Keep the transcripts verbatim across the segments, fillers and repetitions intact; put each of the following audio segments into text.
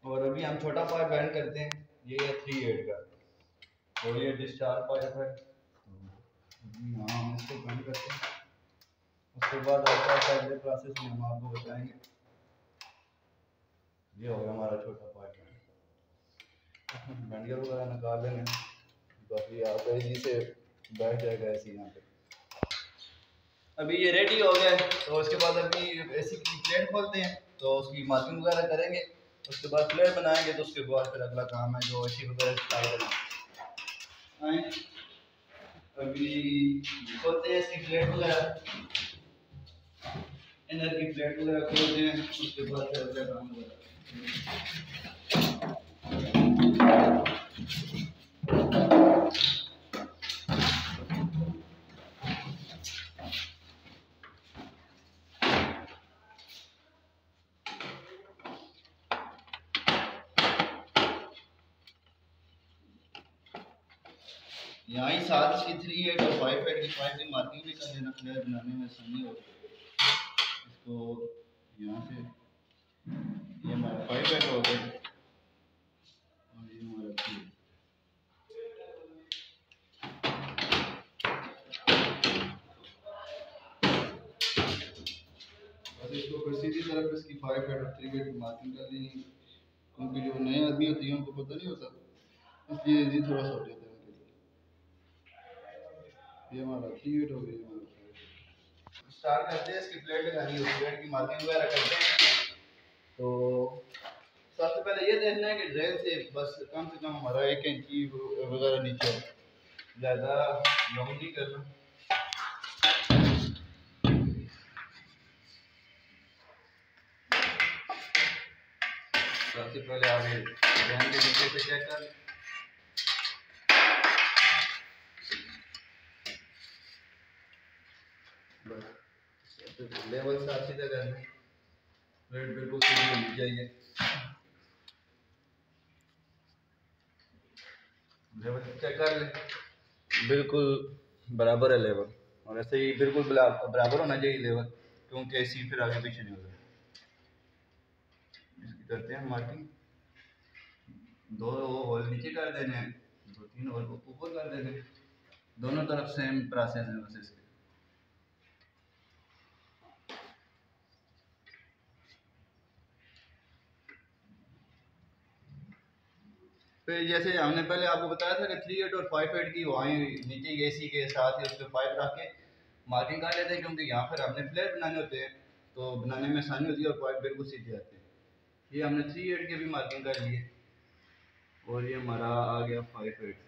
और अभी हम छोटा पाइप बैंड करते हैं, ये है थ्री एट का, और ये डिस्चार्ज पाइप है। हाँ हम इसको बैंड करते हैं, उसके बाद आपका अगले प्रोसेस में हम आपको बताएंगे। ये हो गया हमारा छोटा पाइप बैंड, बैंडियर वगैरह निकाल लेंगे, बाकी आप इजी से बैठ जाएगा ऐसे यहाँ पे। अभी ये रेडी हो गया है, तो उसके बाद अभी एसी की प्लेट खोलते हैं, तो उसकी मार्किंग वगैरह करेंगे, उसके बाद प्लेट बनाएंगे, तो उसके बाद फिर अगला काम है जो एसी वगैरह स्टार्ट करना। अभी खोलते हैं इसकी प्लेट वगैरह, इनर की प्लेट वगैरह खोलते हैं, उसके बाद फिर अगला काम वगैरह। यहाँ ही साथ इसकी थ्री एट और फाइव एट की फाइव की मार्किंग भी कर लेना, फ्लेयर बनाने में आसानी हो। इसको यहाँ से ये हमारा फाइव एट हो गया और ये हमारा थ्री। बस इसको फिर सीधी तरफ इसकी फाइव एट और थ्री एट की मार्किंग कर लेनी, क्योंकि जो नए आदमी होते हैं उनको पता नहीं होता, इसलिए इजी थोड़ा सा हो जाता है उनके लिए। ये हमारा थ्री एट हो गया, हमारा स्टार्ट करते हैं इसकी प्लेट लगानी है, प्लेट की मार्किंग वगैरह करते हैं। तो सबसे पहले ये देखना है कि ड्रेन से बस कम से कम हमारा एक इंची वगैरह नीचे, ज़्यादा लॉन्ग नहीं करना। सबसे पहले आप ये ड्रेन के नीचे से चेक कर लें, लेवल साफ सीधा करना, प्लेट बिल्कुल सीधी होनी चाहिए, लेवल चेक कर ले, बिल्कुल बराबर है लेवल, और ऐसे ही बिल्कुल बराबर होना चाहिए लेवल, क्योंकि ऐसी फिर आगे पीछे नहीं होगा। इसकी करते हैं मार्किंग, दो होल नीचे कर देने हैं, दो तीन होल ऊपर कर देने, दोनों तरफ सेम प्रोसेस है बस इसके। फिर जैसे हमने पहले आपको बताया था कि थ्री एट और फाइव एट की वहीं नीचे एसी के साथ ही उसके पाइप रख के मार्किंग कर लेते हैं, क्योंकि यहाँ पर हमने फ्लेट बनाने होते हैं तो बनाने में आसानी होती है और पाइप बिल्कुल सीधे आते हैं। ये हमने थ्री एट की भी मार्किंग कर ली है, और ये हमारा आ गया फाइव एट।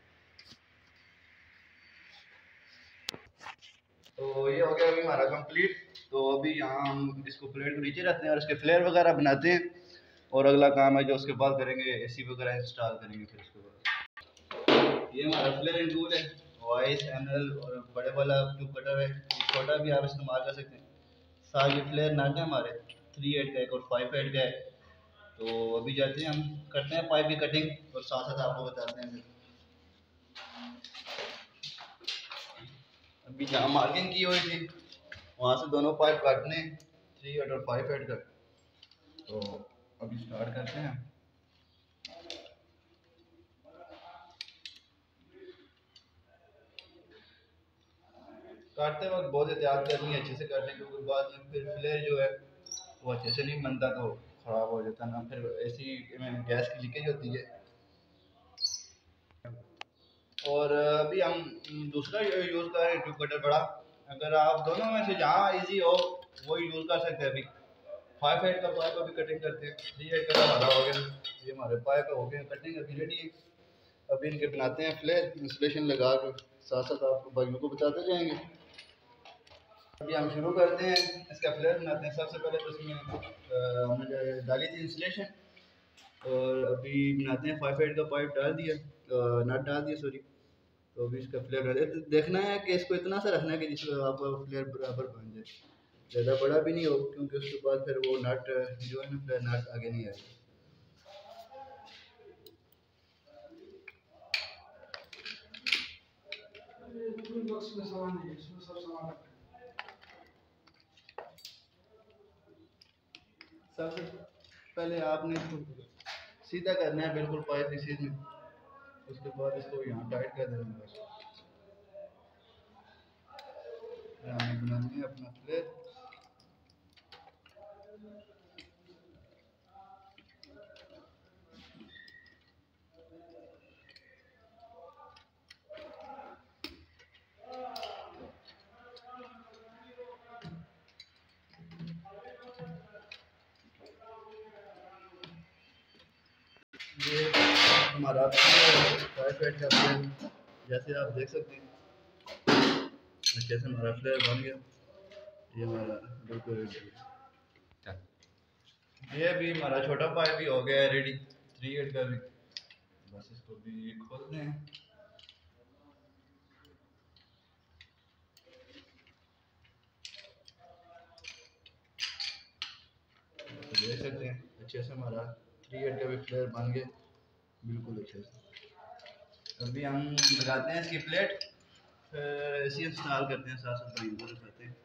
तो ये हो गया अभी हमारा कंप्लीट। तो अभी यहाँ हम इसको प्लेट को नीचे रखते हैं और इसके फ्लेयर वगैरह बनाते हैं, और अगला काम है जो उसके बाद करेंगे एसी वगैरह इंस्टॉल करेंगे। फिर उसके बाद ये हमारा फ्लेयरिंग टूल है, वॉइस एनल और बड़े वाला जो कटर है, छोटा भी आप इस्तेमाल कर सकते हैं। सारे फ्लेयर नट है हमारे, थ्री एट का एक और फाइव एट का है। तो अभी जाते हैं हम करते हैं पाइप की कटिंग, और साथ साथ आपको बताते हैं। अभी जहाँ मार्किंग की हुई थी वहाँ से दोनों पाइप काटने, थ्री एट और फाइव एट का। तो अभी स्टार्ट करते हैं। काटते वक्त बहुत एहतियात करनी है, अच्छे से काटने, क्योंकि बाद में फिर फ्लेयर जो है वो अच्छे से नहीं बनता तो ख़राब हो जाता ना, फिर ऐसी में गैस की लीकेज होती है। और अभी हम दूसरा यूज़ कर रहे हैं ट्यूब कटर बड़ा, अगर आप दोनों में से जहाँ इजी हो वो यूज़ कर सकते हैं। अभी फाइव एट का पाइप अभी कटिंग करते हैं, थ्री एट का हमारा हो गया, ये हमारे पाइप हो गए कटिंग अभी रेडी है। अभी इनके बनाते हैं फ्लेयर, इंस्टॉलेशन लगा कर साथ साथ आपको भाइयों को बताते जाएंगे। अभी हम शुरू करते हैं, इसका फ्लेयर बनाते हैं। सबसे पहले तो इसमें हमने डाली थी इंस्टॉलेशन, और अभी बनाते हैं फाइव एट का पाइप डाल दिया, नट डाल दिया सॉरी। तो अभी इसका फ्लेयर देखना है कि इसको इतना सा रखना है कि जिससे आपका फ्लेयर बराबर बन जाए, ज़्यादा बड़ा भी नहीं हो, क्योंकि उसके बाद फिर वो नट जो है ना फ्लेयर नट आगे नहीं आएगा। सबसे पहले आपने सीधा करना है बिल्कुल फाइव पीसीज में। उसके बाद इसको यहाँ टाइट कर देना है बस। हमें बनानी है अपना फ्लेयर। ये हमारा फाइव फीट का फ्लेयर, जैसे आप देख सकते हैं अच्छे से हमारा फ्लेयर बन गया। ये हमारा बिल्कुल ये भी हमारा छोटा पाइप भी हो गया है रेडी, थ्री एट का भी। बस इसको भी खोलते हैं। तो देख सकते हैं अच्छे से हमारा थ्री एट का भी फ्लेयर बन गया बिल्कुल अच्छे से। अभी हम लगाते हैं इसकी प्लेट, फिर ऐसे इंस्टॉल करते हैं, साथ साथ करते हैं।